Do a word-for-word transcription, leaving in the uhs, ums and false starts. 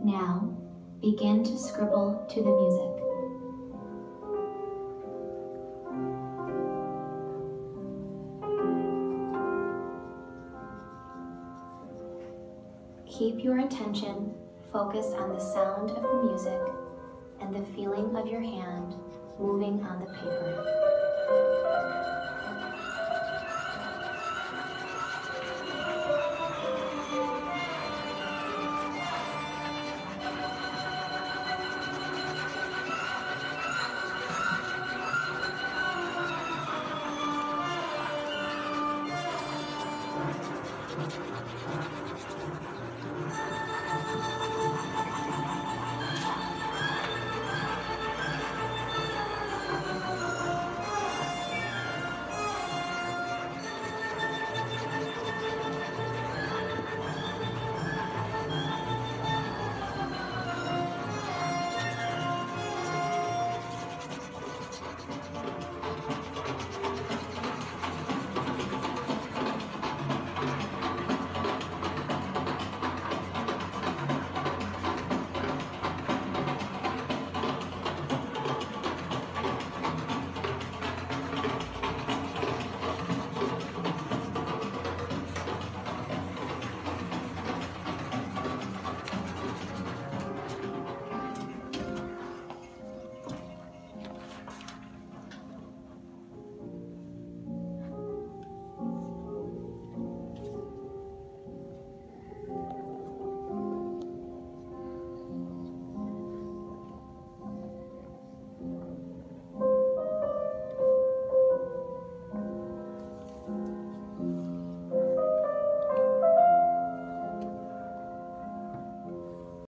Now, begin to scribble to the music. Keep your attention focused on the sound of the music and the feeling of your hand moving on the paper.